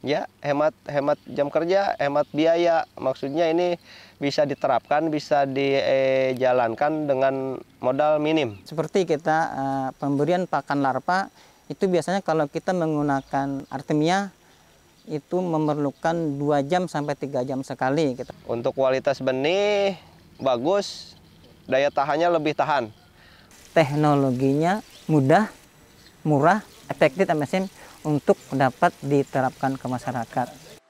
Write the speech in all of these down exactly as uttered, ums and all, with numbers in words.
Ya, hemat hemat jam kerja, hemat biaya. Maksudnya ini bisa diterapkan, bisa dijalankan dengan modal minim. Seperti kita uh, pemberian pakan larva itu biasanya kalau kita menggunakan Artemia itu memerlukan dua jam sampai tiga jam sekali. Gitu. Untuk kualitas benih bagus, daya tahannya lebih tahan. Teknologinya mudah, murah, efektif, efisien untuk dapat diterapkan ke masyarakat.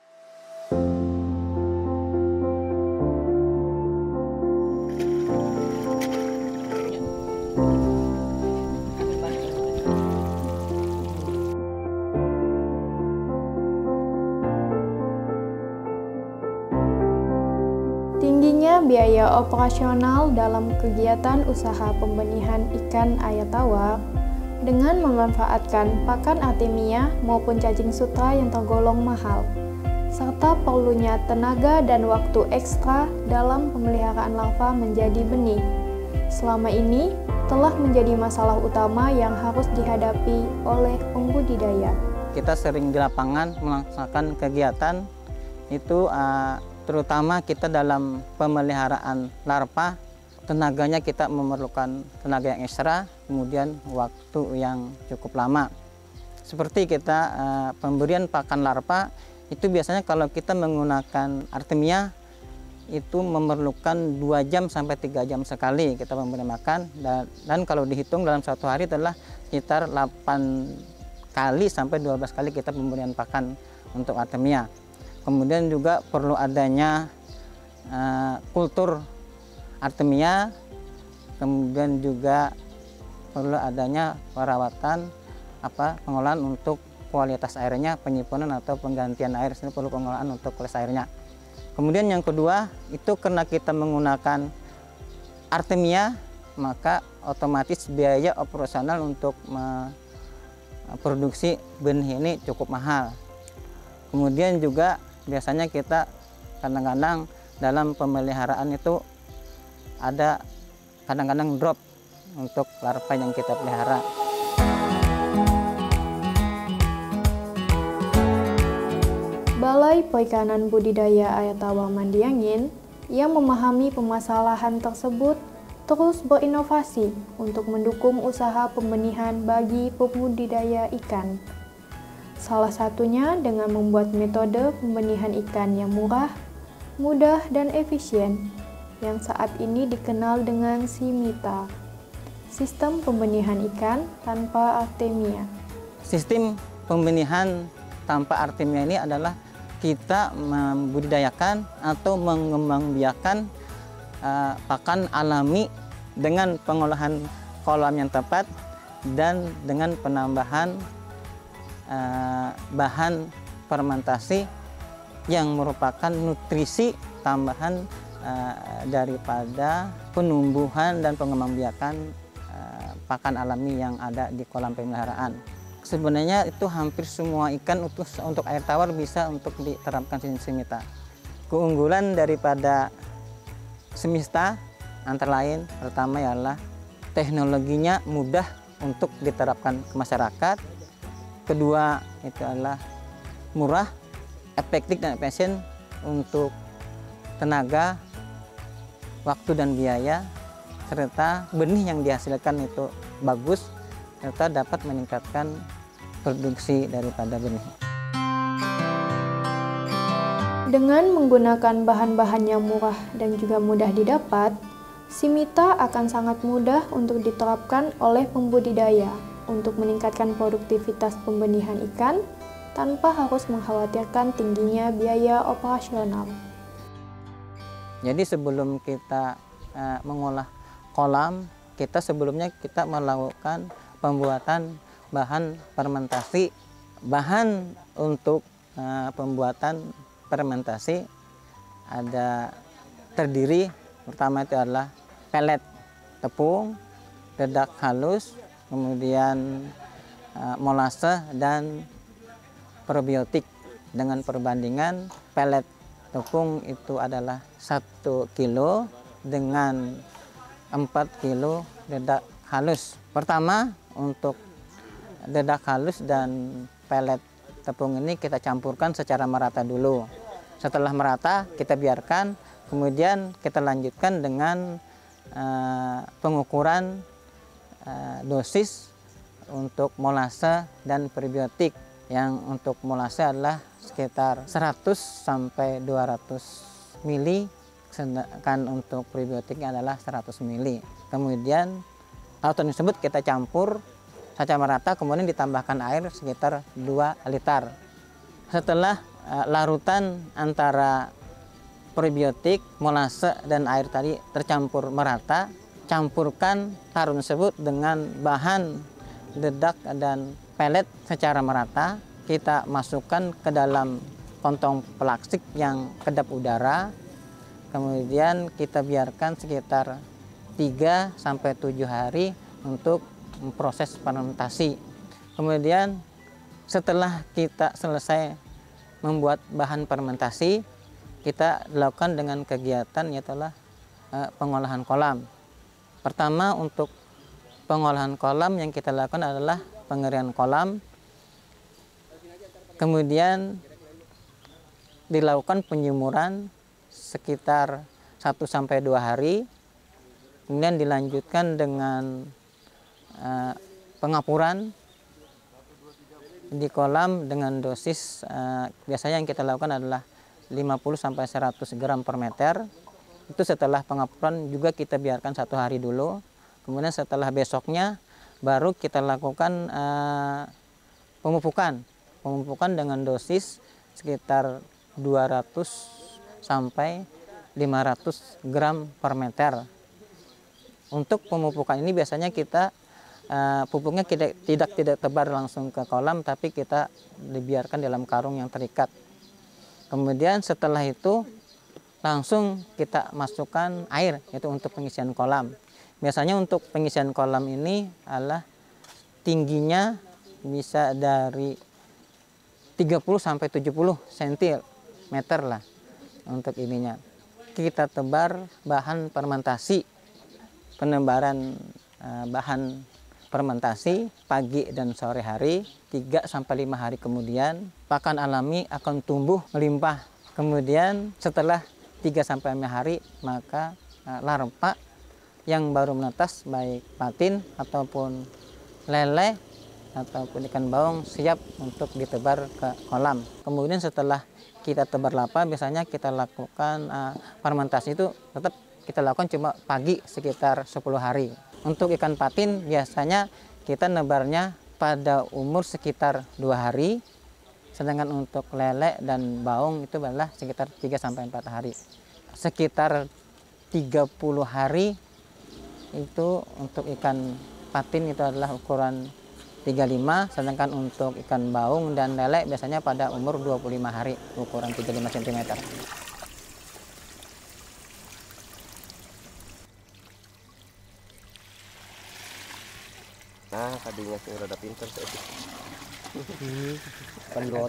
Tingginya biaya operasional dalam kegiatan usaha pembenihan ikan air tawar dengan memanfaatkan pakan Artemia maupun cacing sutra yang tergolong mahal, serta perlunya tenaga dan waktu ekstra dalam pemeliharaan larva menjadi benih. Selama ini telah menjadi masalah utama yang harus dihadapi oleh pembudidaya. Kita sering di lapangan melaksanakan kegiatan itu uh, terutama kita dalam pemeliharaan larva, tenaganya kita memerlukan tenaga yang ekstra, kemudian waktu yang cukup lama. Seperti kita uh, pemberian pakan larva, itu biasanya kalau kita menggunakan Artemia, itu memerlukan dua jam sampai tiga jam sekali kita memberi makan. Dan, dan kalau dihitung dalam satu hari adalah sekitar delapan kali sampai dua belas kali kita pemberian pakan untuk Artemia. Kemudian juga perlu adanya uh, kultur Artemia, kemudian juga perlu adanya perawatan apa pengolahan untuk kualitas airnya, penyimpanan atau penggantian air, ini perlu pengolahan untuk kualitas airnya. Kemudian yang kedua itu karena kita menggunakan Artemia, maka otomatis biaya operasional untuk memproduksi benih ini cukup mahal. Kemudian juga biasanya kita kadang-kadang dalam pemeliharaan itu ada kadang-kadang drop untuk larva yang kita pelihara. Balai Perikanan Budidaya Air Tawar Mandiangin yang memahami permasalahan tersebut terus berinovasi untuk mendukung usaha pembenihan bagi pembudidaya ikan. Salah satunya dengan membuat metode pembenihan ikan yang murah, mudah, dan efisien, yang saat ini dikenal dengan SIMITA, Sistem Pembenihan Ikan Tanpa Artemia. Sistem pembenihan tanpa Artemia ini adalah kita membudidayakan atau mengembangbiakan uh, pakan alami dengan pengolahan kolam yang tepat dan dengan penambahan Uh, bahan fermentasi yang merupakan nutrisi tambahan uh, daripada penumbuhan dan pengembangbiakan uh, pakan alami yang ada di kolam pemeliharaan. Sebenarnya itu hampir semua ikan untuk, untuk air tawar bisa untuk diterapkan sistem SIMITA. Keunggulan daripada SIMITA antara lain pertama ialah teknologinya mudah untuk diterapkan ke masyarakat. Kedua itu adalah murah, efektif dan efisien untuk tenaga, waktu dan biaya, serta benih yang dihasilkan itu bagus, serta dapat meningkatkan produksi daripada benih. Dengan menggunakan bahan-bahan yang murah dan juga mudah didapat, SIMITA akan sangat mudah untuk diterapkan oleh pembudidaya untuk meningkatkan produktivitas pembenihan ikan tanpa harus mengkhawatirkan tingginya biaya operasional. Jadi sebelum kita uh, mengolah kolam, kita sebelumnya kita melakukan pembuatan bahan fermentasi. Bahan untuk uh, pembuatan fermentasi ada terdiri pertama itu adalah pelet tepung, dedak halus, kemudian uh, molase dan probiotik. Dengan perbandingan pelet tepung itu adalah satu kilo dengan empat kilo dedak halus. Pertama untuk dedak halus dan pelet tepung ini kita campurkan secara merata dulu. Setelah merata kita biarkan, kemudian kita lanjutkan dengan uh, pengukuran uh, dosis untuk molase dan prebiotik. Yang untuk molase adalah sekitar seratus sampai dua ratus mili, sedangkan untuk prebiotiknya adalah seratus mili. Kemudian larutan tersebut kita campur secara merata, kemudian ditambahkan air sekitar dua liter. Setelah uh, larutan antara prebiotik, molase, dan air tadi tercampur merata, campurkan larut tersebut dengan bahan dedak dan pelet secara merata. Kita masukkan ke dalam kantong plastik yang kedap udara, kemudian kita biarkan sekitar tiga sampai tujuh hari untuk proses fermentasi. Kemudian setelah kita selesai membuat bahan fermentasi, kita lakukan dengan kegiatan yaitu uh, pengolahan kolam. Pertama, untuk pengolahan kolam yang kita lakukan adalah pengeringan kolam. Kemudian dilakukan penjemuran sekitar satu sampai dua hari. Kemudian dilanjutkan dengan uh, pengapuran di kolam dengan dosis uh, biasanya yang kita lakukan adalah lima puluh sampai seratus gram per meter. Itu setelah pengapuran juga kita biarkan satu hari dulu. Kemudian setelah besoknya baru kita lakukan uh, pemupukan. Pemupukan dengan dosis sekitar dua ratus sampai lima ratus gram per meter. Untuk pemupukan ini biasanya kita uh, pupuknya tidak, tidak tidak tebar langsung ke kolam, tapi kita dibiarkan dalam karung yang terikat. Kemudian setelah itu langsung kita masukkan air, yaitu untuk pengisian kolam. Biasanya untuk pengisian kolam ini adalah tingginya bisa dari tiga puluh sampai tujuh puluh sentimeter lah untuk ininya. Kita tebar bahan fermentasi. Penebaran uh, bahan fermentasi pagi dan sore hari, tiga sampai lima hari kemudian pakan alami akan tumbuh melimpah. Kemudian setelah tiga sampai lima hari maka uh, larva yang baru menetas baik patin ataupun lele ataupun ikan baung siap untuk ditebar ke kolam. Kemudian setelah kita tebar larva biasanya kita lakukan uh, fermentasi itu tetap kita lakukan cuma pagi sekitar sepuluh hari. Untuk ikan patin biasanya kita nebarnya pada umur sekitar dua hari. Sedangkan untuk lele dan baung itu adalah sekitar tiga sampai empat hari. Sekitar tiga puluh hari itu untuk ikan patin itu adalah ukuran tiga puluh lima, sedangkan untuk ikan baung dan lele biasanya pada umur dua puluh lima hari ukuran tiga puluh lima sentimeter. Nah, tadinya sih rada pinter saya. Pendot.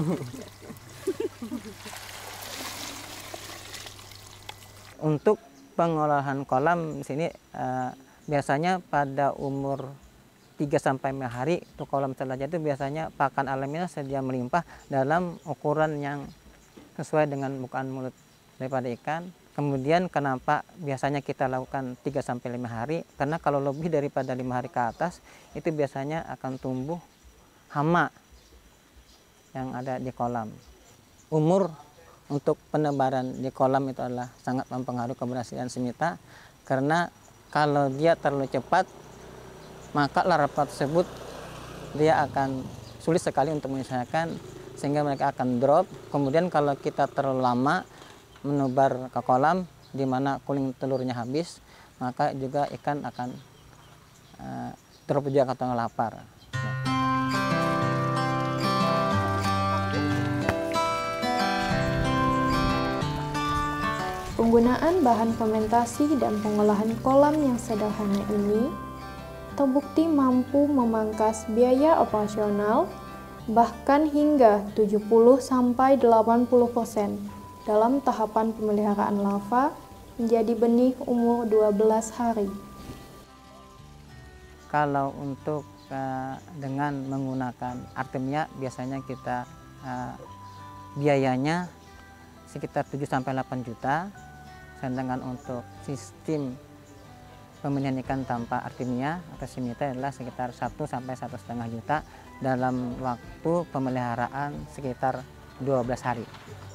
Untuk pengolahan kolam di sini uh, biasanya pada umur tiga sampai lima hari untuk kolam telaga itu biasanya pakan alaminya sedia melimpah dalam ukuran yang sesuai dengan bukaan mulut daripada ikan. Kemudian kenapa biasanya kita lakukan tiga sampai lima hari? Karena kalau lebih daripada lima hari ke atas itu biasanya akan tumbuh hama yang ada di kolam. Umur untuk penebaran di kolam itu adalah sangat mempengaruhi keberhasilan semita, karena kalau dia terlalu cepat maka larva tersebut dia akan sulit sekali untuk menyelesaikan sehingga mereka akan drop. Kemudian kalau kita terlalu lama menebar ke kolam di mana kuning telurnya habis, maka juga ikan akan uh, drop juga atau lapar. Penggunaan bahan fermentasi dan pengolahan kolam yang sederhana ini terbukti mampu memangkas biaya operasional bahkan hingga tujuh puluh sampai delapan puluh persen dalam tahapan pemeliharaan larva menjadi benih umur dua belas hari. Kalau untuk uh, dengan menggunakan Artemia biasanya kita uh, biayanya sekitar tujuh sampai delapan juta. Sedangkan untuk sistem pembenihan ikan tanpa Artemia atau Simita adalah sekitar satu sampai satu setengah juta dalam waktu pemeliharaan sekitar dua belas hari.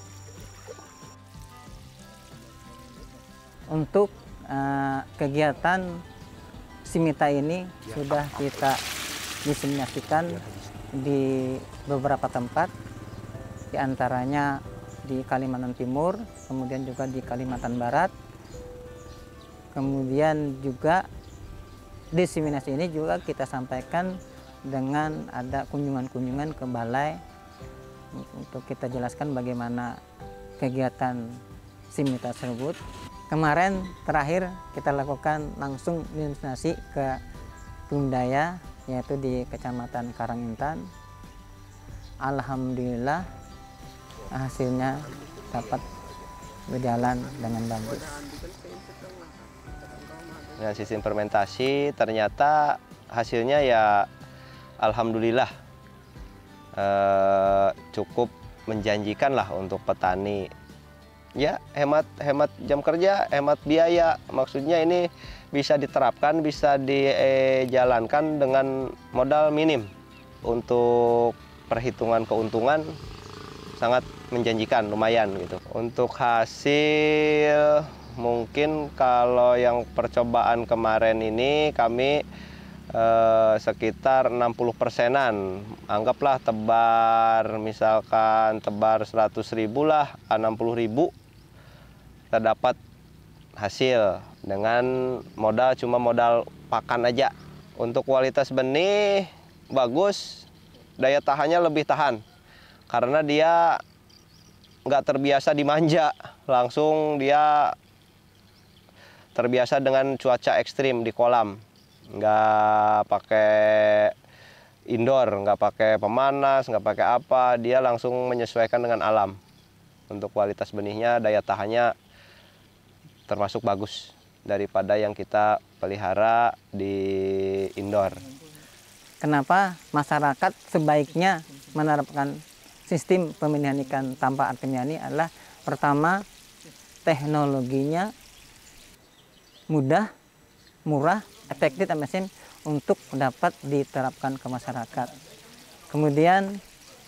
Untuk uh, kegiatan Simita ini sudah kita diseminasikan di beberapa tempat, diantaranya di Kalimantan Timur, kemudian juga di Kalimantan Barat, kemudian juga diseminasi ini juga kita sampaikan dengan ada kunjungan-kunjungan ke balai untuk kita jelaskan bagaimana kegiatan Simita tersebut. Kemarin terakhir kita lakukan langsung diseminasi ke Bumdaya, yaitu di Kecamatan Karangintan. Alhamdulillah hasilnya dapat berjalan dengan bagus. Dengan sistem fermentasi ternyata hasilnya ya alhamdulillah eh, cukup menjanjikan lah untuk petani. Ya, hemat hemat jam kerja, hemat biaya. Maksudnya ini bisa diterapkan, bisa dijalankan dengan modal minim. Untuk perhitungan keuntungan sangat menjanjikan, lumayan gitu. Untuk hasil mungkin kalau yang percobaan kemarin ini kami eh, sekitar enam puluh persenan. Anggaplah tebar, misalkan tebar seratus ribu lah, enam puluh ribu kita dapat hasil dengan modal cuma modal pakan aja. Untuk kualitas benih bagus, daya tahannya lebih tahan karena dia nggak terbiasa dimanja, langsung dia terbiasa dengan cuaca ekstrim di kolam, nggak pakai indoor, nggak pakai pemanas, nggak pakai apa, dia langsung menyesuaikan dengan alam. Untuk kualitas benihnya, daya tahannya termasuk bagus daripada yang kita pelihara di indoor. Kenapa masyarakat sebaiknya menerapkan sistem pembenihan ikan tanpa Artemia ini adalah pertama, teknologinya mudah, murah, efektif dan mesin untuk dapat diterapkan ke masyarakat. Kemudian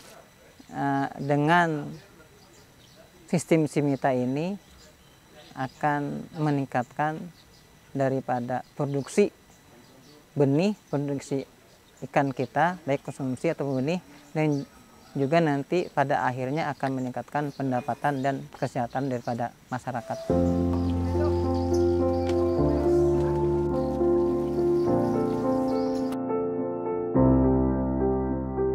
dengan sistem Simita ini akan meningkatkan daripada produksi benih, produksi ikan kita, baik konsumsi atau benih, dan juga nanti pada akhirnya akan meningkatkan pendapatan dan kesehatan daripada masyarakat.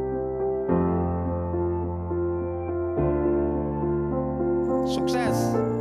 Sukses!